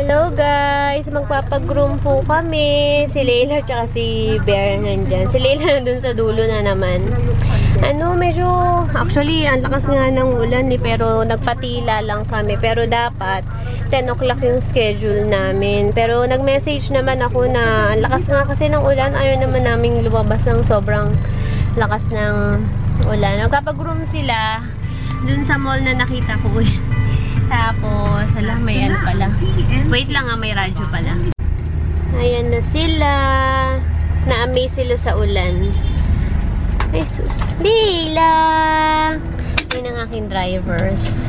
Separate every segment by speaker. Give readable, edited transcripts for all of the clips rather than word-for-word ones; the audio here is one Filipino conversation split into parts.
Speaker 1: Hello guys! Magpapagroom po kami. Si Layla at si Bear nandyan. Si Layla nandun sa dulo na naman. Medyo, actually, ang lakas nga ng ulan pero nagpatila lang kami. Pero dapat, 10 o'clock yung schedule namin. Pero nag-message naman ako na ang lakas nga kasi ng ulan. Ayaw naman naming lumabas ng sobrang lakas ng ulan. Nagpapagroom sila dun sa mall na nakita ko. Tapos, may ano pala. Wait lang may radyo pala. Ayan na sila. Na-amaze sila sa ulan. Ay, sus. Layla! Yan ang aking drivers.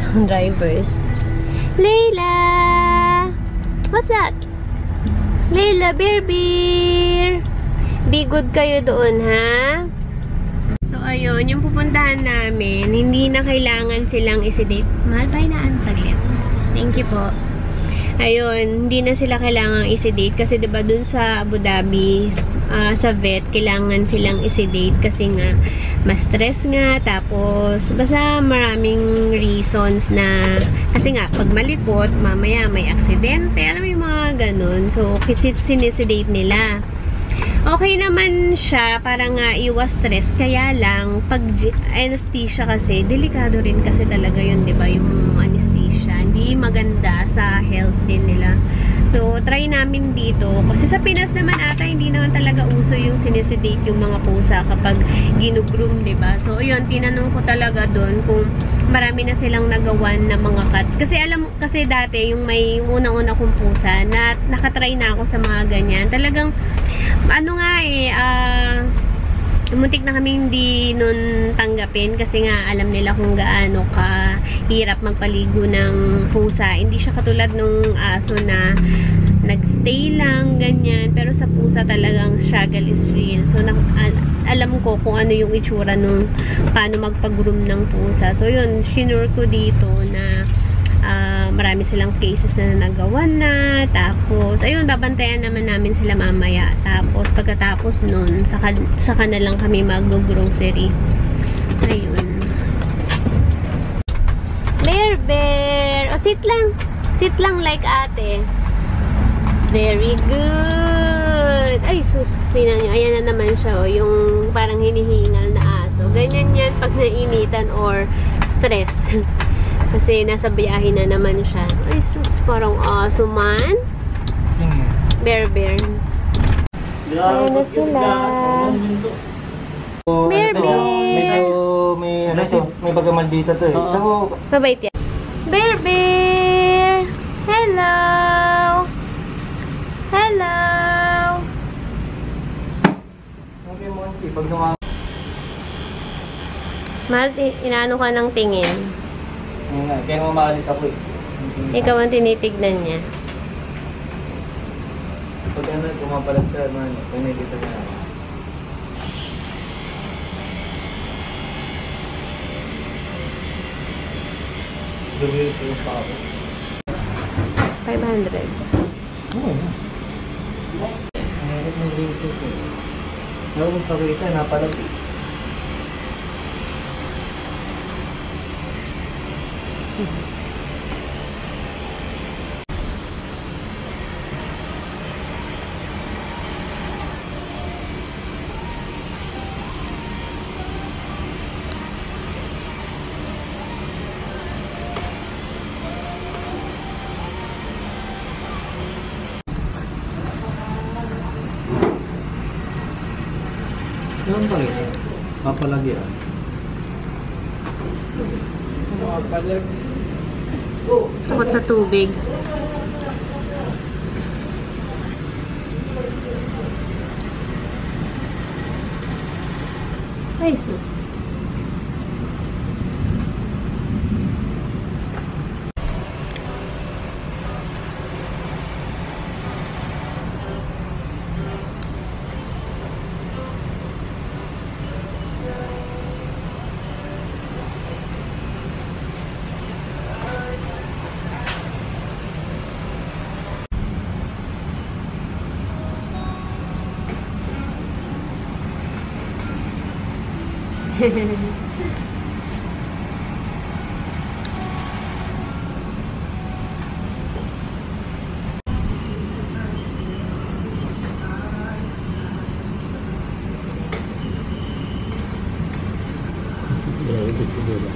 Speaker 1: Layla! What's that? Layla, beer! Be good kayo doon, ha? So, ayun, yung pupuntahan namin, hindi na kailangan silang isidate. Mahal pa hinaan, saglit. Thank you po. Ayun, hindi na sila kailangan isidate kasi diba dun sa Abu Dhabi, sa vet, kailangan silang isidate kasi nga, mas stress nga, tapos, basta maraming reasons na, kasi nga, pag malikot, mamaya may aksidente, alam mo yung mga ganun. So, sinisidate nila. Okay naman siya, para nga iwas stress. Kaya lang, pag anesthesia kasi, delikado rin kasi talaga yun, di ba? Yung anesthesia. Hindi maganda sa health din nila. So, try namin dito. Kasi sa Pinas naman ata, hindi naman talaga uso yung sinisedate yung mga pusa kapag ginugroom, di ba? So, yun, tinanong ko talaga doon kung marami na silang nagawan na mga cuts. Kasi dati, yung may unang-una kong pusa, na nakatry na ako sa mga ganyan. Talagang, muntik na kami hindi nun tanggapin kasi nga alam nila kung gaano ka hirap magpaligo ng pusa. Hindi siya katulad nung aso na nagstay lang, ganyan. Pero sa pusa talagang struggle is real. So, alam ko kung ano yung itsura nung paano magpag-groom ng pusa. So, yun, shinure ko dito na marami silang cases na nagawan na. Tapos, ayun, babantayan naman namin sila mamaya. Tapos, pagkatapos nun, saka na lang kami mag-grocery. Ayun. Bear! O, sit lang. Sit lang like ate. Very good! Ay, sus. Tingnan nyo. Ayan na naman siya, o. Yung parang hinihingal na aso. Ganyan yan pag nainitan or stress. Kasi nasa biyahe na naman siya. Ay, sus. Parang aso man. Bear. Ayan na sila. Bear.
Speaker 2: May pagamal dito to eh.
Speaker 1: Mabait yan. Bear. Hello. Mahal, inaano ka ng tingin?
Speaker 2: Kaya mamaalis ako eh.
Speaker 1: Ikaw ang tinitignan niya.
Speaker 2: Pag kumapalag sa kung may dito na ako. Gawin ko yung pa ako.
Speaker 1: 500.
Speaker 2: Oo. Mayroon ng dito ko. Mayroon mong pakita, napalag eh. Saan pa rin? Papalagyan.
Speaker 1: Takot sa tubig. Ay, sus.
Speaker 2: Siguro.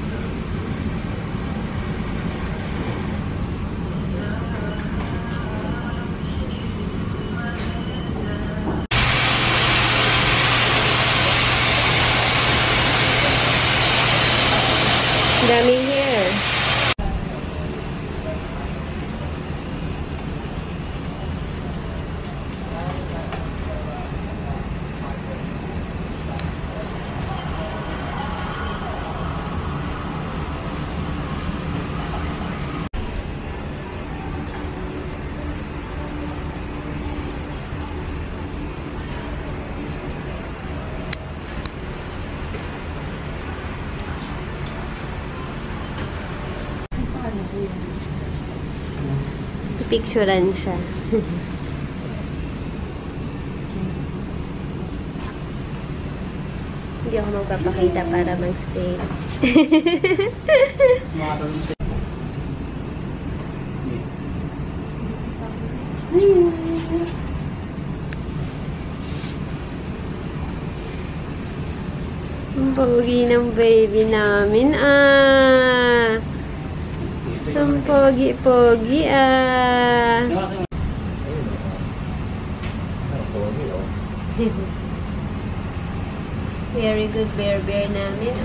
Speaker 1: Daming hair. Picturean siya. Hindi ako magpapakita para mag-stay. Ang pogi ng baby namin. Ang pogi-pogi Very good bear namin,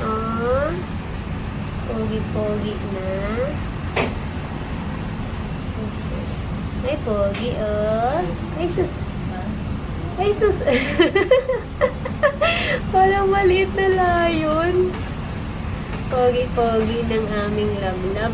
Speaker 1: Pogi-pogi na. Ay, pogi, Ay, sus. Ay, sus. Parang maliit na layon. Pogi-pogi ng aming love-love,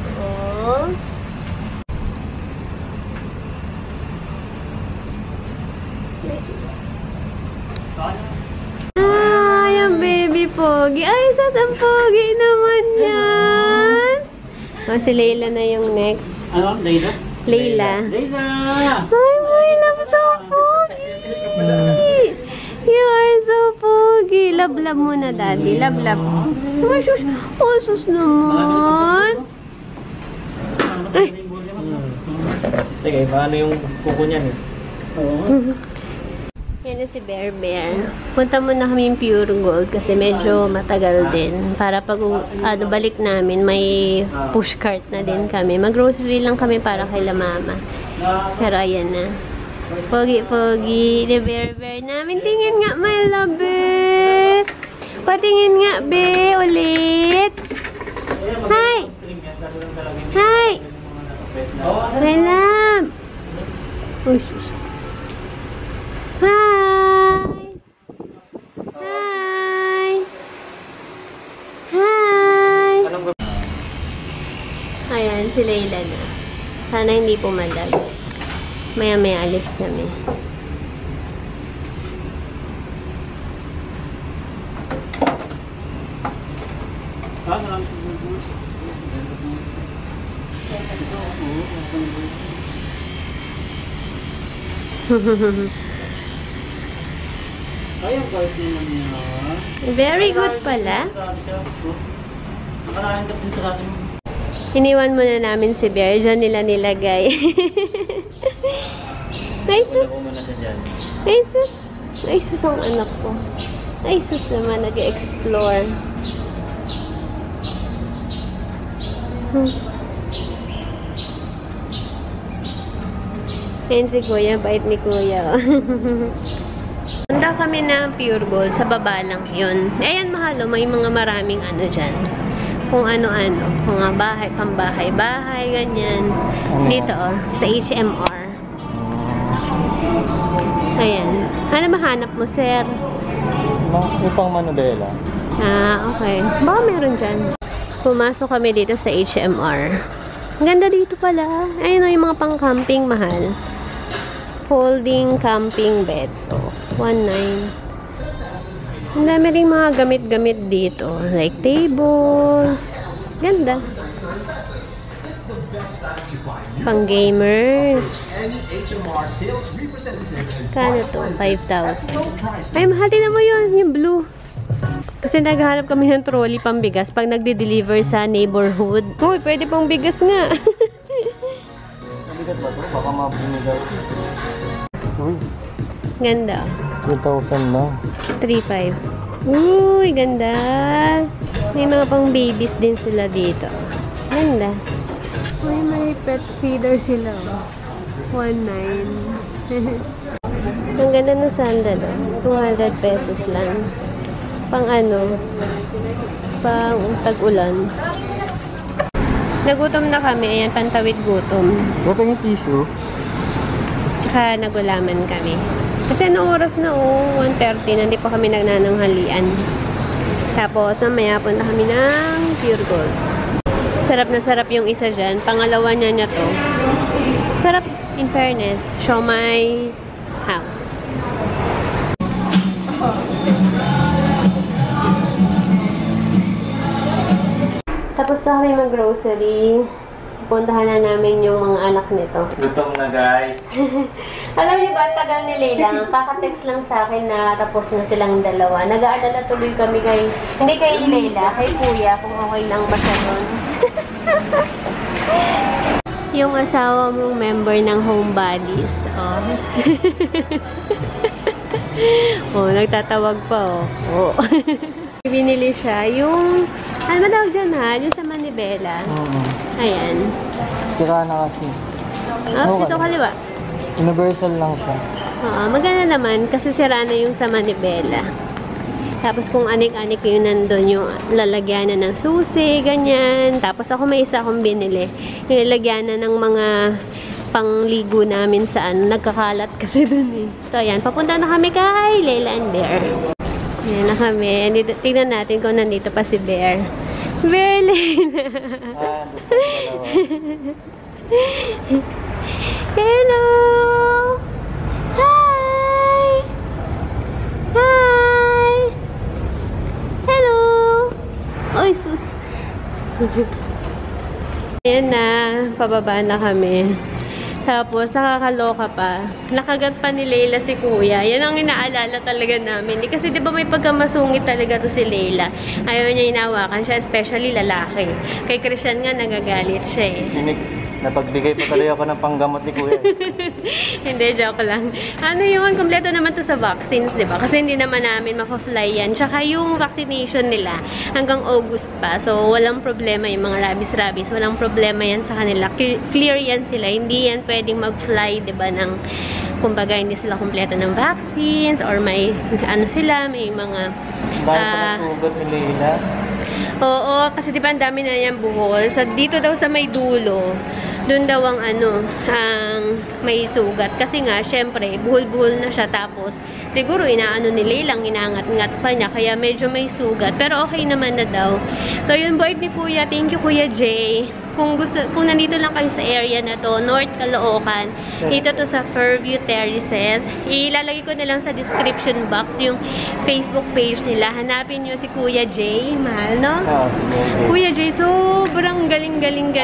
Speaker 1: Ay, ang baby pogi. Ay, sus, ang pogi naman yan. Si Layla na yung next.
Speaker 2: Ano? Layla?
Speaker 1: Layla.
Speaker 2: Layla!
Speaker 1: Ay, my love, so pogi. You are so pogi. Love-love muna, daddy. Love-love. Ay, sus. Oh, sus naman. Ay.
Speaker 2: Sige, paano yung kuko niyan
Speaker 1: Yan na si Bear. Punta muna kami yung Pure Gold kasi medyo matagal din. Para pag balik namin, may pushcart na din kami. Mag-grocery lang kami para kay la mama. Pero ayan na. Pogi-pogi. The Bear namin. Tingin nga, my love, be. Patingin nga, be. Ulit. Hi! Hi! My love! Uy, sus. Hi! Hi! Hi! Ayan, si Layla na. Sana hindi pumalag. Maya-maya alis kami. Very good pala. Iniwan muna namin si Bear. Diyan nila nilagay. Ay, sus. Ay, sus. Ay, sus ang anak ko. Ay, sus naman. Nag-explore. Ayan si Kuya. Bait ni Kuya. Punta kami na Pure Gold. Sa baba lang yun. Ayan, mahalo. May mga maraming ano dyan. Kung ano-ano. Mga bahay, pambahay-bahay, ganyan. Dito, sa HMR. Ayan. Ano mahanap mo, sir?
Speaker 2: Upang Manubela.
Speaker 1: Okay. Baka meron dyan. Pumasok kami dito sa HMR. Ang ganda dito pala. Ayun o, yung mga pang-camping, mahal. Folding camping bed. 1.9. Ang dami rin mga gamit-gamit dito. Like tables. Ganda. Pang gamers. Kano to? 5,000. Ay, mahal din mo yun. Yung blue. Kasi naghahanap kami ng trolley pambigas pag nagde-deliver sa neighborhood. Uy, pwede pang bigas nga.
Speaker 2: Mabigat ba ito? Baka mabinigaw. Uy.
Speaker 1: Ganda.
Speaker 2: 3,000 na.
Speaker 1: 3,500. Uy, ganda. May mga pang babies din sila dito. Ganda. May pet feeder sila. 1.9. Ang ganda ng sandal. 200 pesos lang. Pang ano? Pang tag-ulan. Nagutom na kami. Ayan, pantawid gutom.
Speaker 2: Ito yung tissue.
Speaker 1: Tsaka nagulaman kami. Kasi ano oras na 1:30 na hindi pa kami nagnananghalian. Tapos mamaya punta kami ng Pure Gold. Sarap na sarap yung isa dyan. Pangalawa niya to. Sarap in fairness. Show my house. Tapos na kami mag-grocery. Puntahan na namin yung mga anak nito.
Speaker 2: Gutom na, guys.
Speaker 1: Alam niyo ba, tagal ni Layla, kaka-text lang sa akin na tapos na silang dalawa. Nag-aalala tuloy kami hindi kay Layla, kay Kuya, kung okay lang ba siya nun. Yung asawa mong member ng Homebodies. Oh. Oh, nagtatawag pa, oh. Oh. Binili siya yung, ano ba daw dyan ha? Yung sa manibela. Ayan.
Speaker 2: Sira na kasi.
Speaker 1: Ah, dito kaliwa.
Speaker 2: Universal lang siya.
Speaker 1: Oo, maganda naman kasi sira na yung sa manibela. Tapos kung anik-anik yun nandun yung lalagyanan ng susi, ganyan. Tapos ako may isa akong binili. Yung lalagyanan ng mga pangligo namin sa nagkakalat kasi dun eh. So ayan, papunta na kami kay Layla and Bear. Ayan na kami. Tignan natin kung nandito pa si Bear. Bear, Layla! Hello! Hi! Hi! Hello! Oy, sus! Ayan na, pababa na kami. Tapos, nakakaloka pa. Nakagat pa ni Layla si Kuya. Yan ang inaalala talaga namin. Kasi di ba may pagkamasungit talaga to si Layla. Ayaw niya inawakan siya, especially lalaki. Kay Christian nga, nagagalit siya eh.
Speaker 2: Napagbigay pa talaga ako ng panggamot ni Kuya.
Speaker 1: Hindi, joke lang. Ano yun, kompleto naman to sa vaccines, di ba? Kasi hindi naman namin maka-fly yan. Tsaka yung vaccination nila hanggang August pa. So, walang problema yung mga rabies. Walang problema yan sa kanila. Clear yan sila. Hindi yan pwedeng mag-fly, di ba, ng kumbaga hindi sila kompleto ng vaccines or may ano sila, may mga
Speaker 2: Dahil pa nasugat ni Layla.
Speaker 1: Oo, kasi di ba ang dami na yan buhol. So, dito daw sa may dulo, doon daw ang ang may sugat. Kasi nga, syempre, buhol-buhol na siya. Tapos, siguro inaano ni Laylang, inangat-ngat pa niya. Kaya medyo may sugat. Pero okay naman na daw. So, yun, boy ni Kuya. Thank you, Kuya Jay. Kung nandito lang kayo sa area na to, North Caloocan, dito to sa Fairview Terraces. Ilalagay ko na lang sa description box yung Facebook page nila. Hanapin nyo si Kuya Jay. Mahal, no? Kuya Jay, sobrang galing.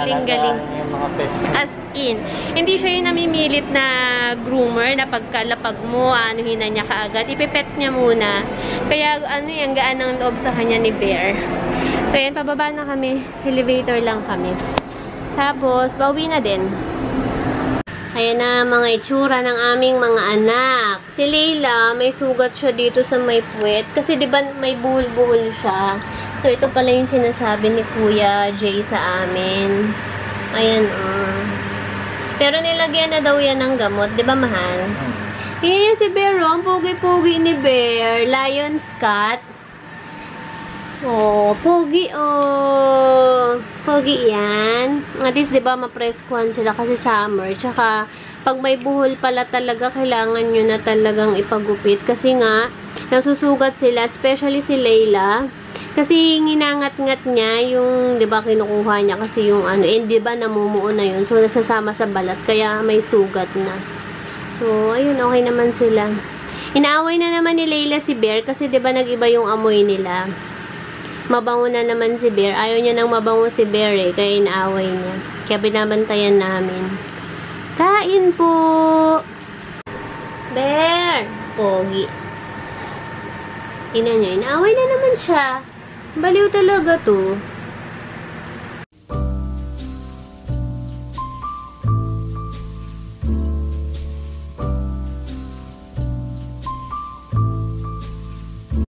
Speaker 1: As in. Hindi siya yung namimilit na groomer na pagkalapag mo, anuhin na niya kaagad. Ipipet niya muna. Kaya, yung gaan ng loob sa kanya ni Bear. So, yan, pababa na kami. Elevator lang kami. Tapos, pauwi na din. Ayan na mga itsura ng aming mga anak. Si Layla, may sugat siya dito sa may puwet. Kasi di ba may buhol-buhol siya. So, ito pala yung sinasabi ni Kuya Jay sa amin. Ayan, Pero nilagyan na daw yan ng gamot. Di ba, mahal? Yan yung si Bear, ang pogi-pogi ni Bear. Lion's cat. Oh, pogi, pogi yan. At least, di ba, ma-press-kuhan sila kasi summer. Tsaka, pag may buhol pala talaga, kailangan nyo na talagang ipagupit. Kasi nga, nasusugat sila, especially si Layla. Kasi, ginangat-ngat niya yung, di ba, kinukuha niya kasi yung di ba, namumuo na yun. So, nasasama sa balat, kaya may sugat na. So, ayun, okay naman sila. Inaaway na naman ni Layla si Bear kasi, di ba, nag-iba yung amoy nila. Mabango na naman si Bear. Ayaw niya nang mabango si Bear eh. Kaya inaaway niya. Kaya binabantayan namin. Kain po! Bear! Pogi. Tingnan niyo, inaaway na naman siya. Baliw talaga to.